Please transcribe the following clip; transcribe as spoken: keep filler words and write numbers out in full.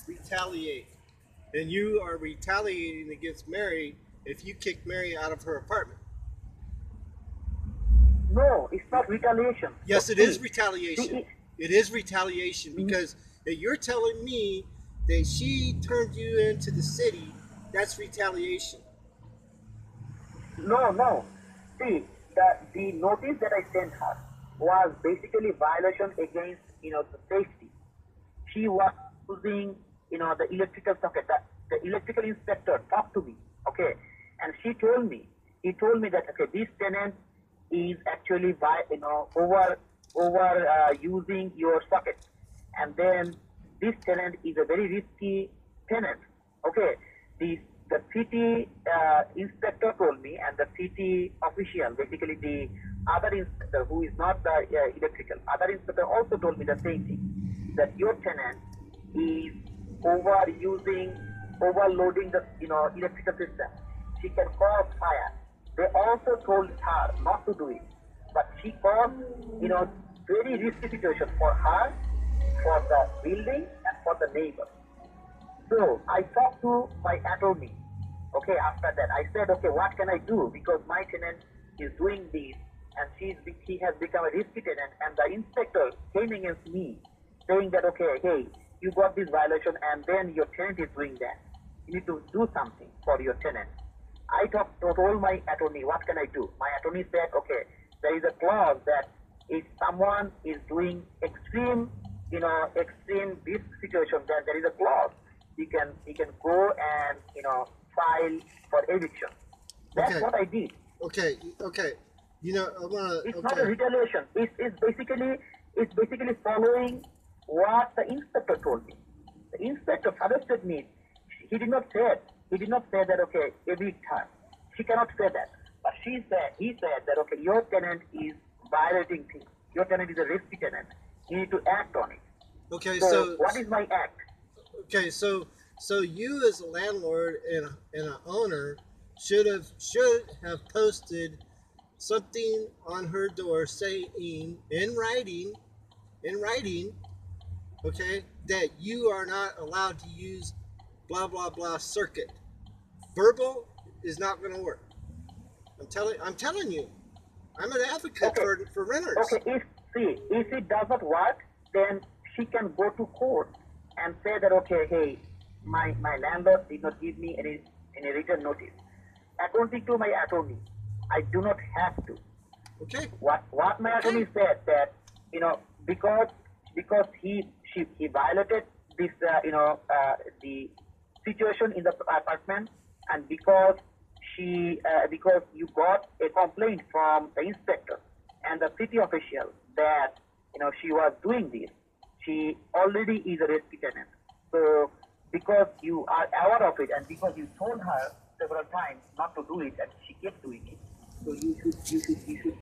retaliate, and you are retaliating against Mary if you kick Mary out of her apartment. No, it's not retaliation. So Yes, it is see, retaliation. see, It is retaliation because if you're telling me that she turned you into the city, that's retaliation. no, no. See, the the notice that I sent her was basically violation against you know the safety. She was using you know the electrical socket. The, the electrical inspector talked to me, okay, and she told me, he told me that okay, this tenant is actually by you know over over uh, using your socket, and then this tenant is a very risky tenant. Okay, the the city uh, inspector told me, and the city official, basically the other inspector who is not the uh, electrical, other inspector also told me the same thing, that your tenant is overusing, overloading the you know electrical system. She can cause fire. They also told her not to do it, but she caused you know very risky situation for her, for the building, and for the neighbor. So I talked to my attorney. Okay, after that I said, okay, what can I do? Because my tenant is doing this, and she's he has become a risky tenant, and the inspector came against me, saying that okay, hey, you got this violation, and then your tenant is doing that. You need to do something for your tenant. I talked told my attorney, what can I do? My attorney said, okay, there is a clause that if someone is doing extreme, you know, extreme risk situation, then there is a clause. He can he can go and you know file for eviction. That's Okay, what I did. okay, okay. You know, I want to. It's not a Okay, retaliation. It's, it's basically it's basically following what the inspector told me. The inspector suggested me. He did not say it. He did not say that okay, evict her. She cannot say that. But she said he said that okay, your tenant is violating things. Your tenant is a risky tenant. You need to act on it. okay. So So, what is my act? okay, so, so you as a landlord and and an owner should have should have posted something on her door saying in writing, in writing, okay, that you are not allowed to use blah blah blah circuit. Verbal is not going to work. I'm telling I'm telling you. I'm an advocate Okay, for for renters. okay. If see if it does not work, then she can go to court and say that okay, hey, my my landlord did not give me any any written notice. According to my attorney, I do not have to. Okay, What what my okay, attorney said that you know because because he she he violated this uh, you know uh, the situation in the apartment, and because she uh, because you got a complaint from the inspector and the city official that you know she was doing this, she already is a risky tenant. So because you are aware of it, and because you told her several times not to do it, and she kept doing it, so you should you should you should